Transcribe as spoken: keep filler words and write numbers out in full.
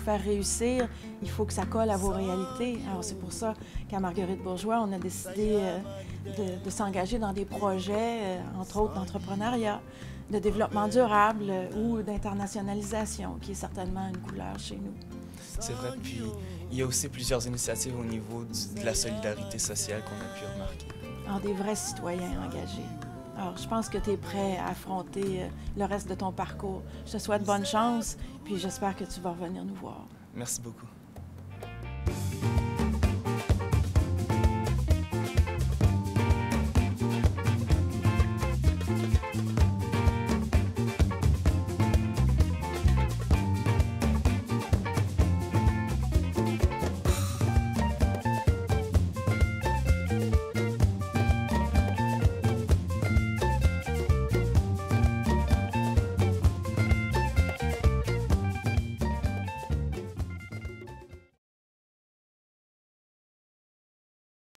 faire réussir, il faut que ça colle à vos réalités. Alors c'est pour ça qu'à Marguerite Bourgeois, on a décidé euh, de, de s'engager dans des projets, euh, entre autres d'entrepreneuriat, de développement durable euh, ou d'internationalisation, qui est certainement une couleur chez nous. C'est vrai, puis il y a aussi plusieurs initiatives au niveau du, de la solidarité sociale qu'on a pu remarquer. Alors, des vrais citoyens engagés. Alors, je pense que tu es prêt à affronter le reste de ton parcours. Je te souhaite bonne chance, puis j'espère que tu vas revenir nous voir. Merci beaucoup.